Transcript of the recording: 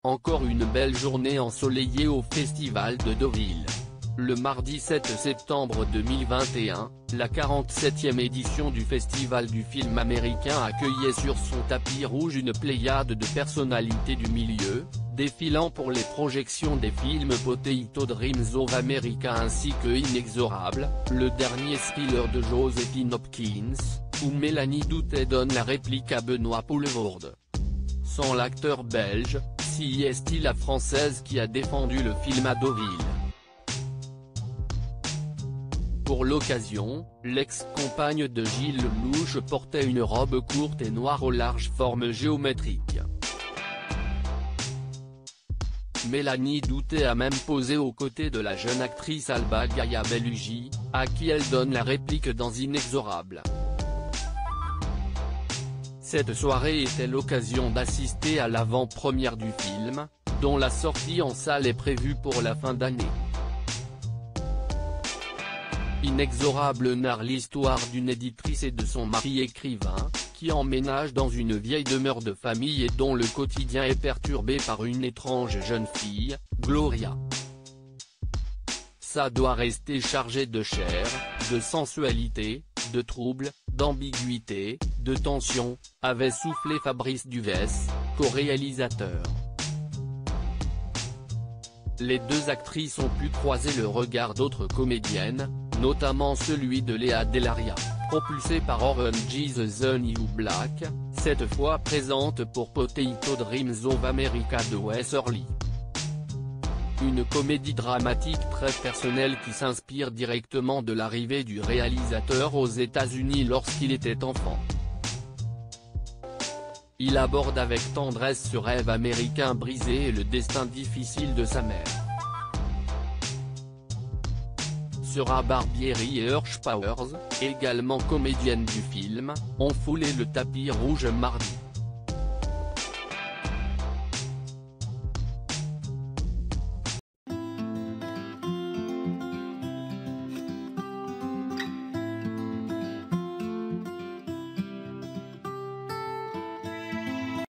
Encore une belle journée ensoleillée au Festival de Deauville. Le mardi 7 septembre 2021, la 47e édition du Festival du film américain accueillait sur son tapis rouge une pléiade de personnalités du milieu, défilant pour les projections des films Potato Dreams of America ainsi que Inexorable, le dernier thriller de Josephine Hopkins, où Mélanie Doutet donne la réplique à Benoît Poelvoorde. Sans l'acteur belge, si est-il la française qui a défendu le film à Deauville. Pour l'occasion, l'ex-compagne de Gilles Lelouch portait une robe courte et noire aux larges formes géométriques. Mélanie Doutet a même posé aux côtés de la jeune actrice Alba Gaia Bellugi, à qui elle donne la réplique dans Inexorable. Cette soirée était l'occasion d'assister à l'avant-première du film, dont la sortie en salle est prévue pour la fin d'année. Inexorable narre l'histoire d'une éditrice et de son mari écrivain, qui emménagent dans une vieille demeure de famille et dont le quotidien est perturbé par une étrange jeune fille, Gloria. Ça doit rester chargé de chair, de sensualité, de troubles, d'ambiguïté, de tension, avait soufflé Fabrice Duvesse, co-réalisateur. Les deux actrices ont pu croiser le regard d'autres comédiennes, notamment celui de Léa Delaria, propulsée par Orange is the New Black, cette fois présente pour Potato Dreams of America de Wes Hurley. Une comédie dramatique très personnelle qui s'inspire directement de l'arrivée du réalisateur aux États-Unis lorsqu'il était enfant. Il aborde avec tendresse ce rêve américain brisé et le destin difficile de sa mère. Sarah Barbieri et Hirsch Powers, également comédiennes du film, ont foulé le tapis rouge mardi.